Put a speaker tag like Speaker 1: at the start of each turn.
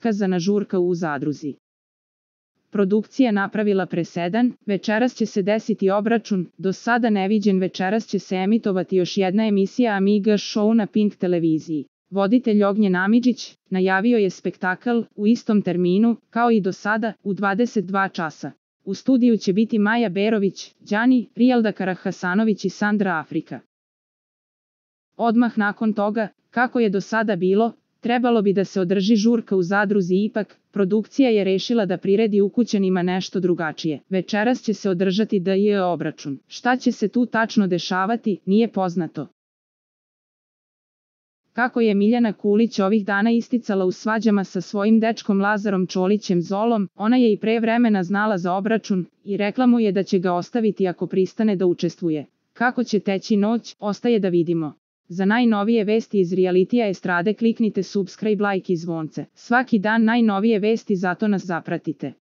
Speaker 1: zakazana žurka u zadruzi. Produkcija napravila presedan, večeras će se desiti obračun, do sada neviđen. Večeras će se emitovati još jedna emisija Amiga Show na Pink televiziji. Voditelj Ognjen Amidžić najavio je spektakl u istom terminu, kao i do sada, u 22 časa. U studiju će biti Maja Berović, Đani, Rijalda Karahasanović i Sandra Afrika. Odmah nakon toga, kako je do sada bilo, trebalo bi da se održi žurka u zadruzi, ipak, produkcija je rešila da priredi ukućanima nešto drugačije. Večeras će se održati DJ obračun. Šta će se tu tačno dešavati, nije poznato. Kako je Miljana Kulić ovih dana isticala u svađama sa svojim dečkom Lazarom Čolićem Zolom, ona je i pre vremena znala za obračun i rekla mu je da će ga ostaviti ako pristane da učestvuje. Kako će teći noć, ostaje da vidimo. Za najnovije vesti iz realitija estrade kliknite subscribe, like i zvonce. Svaki dan najnovije vesti, zato nas zapratite.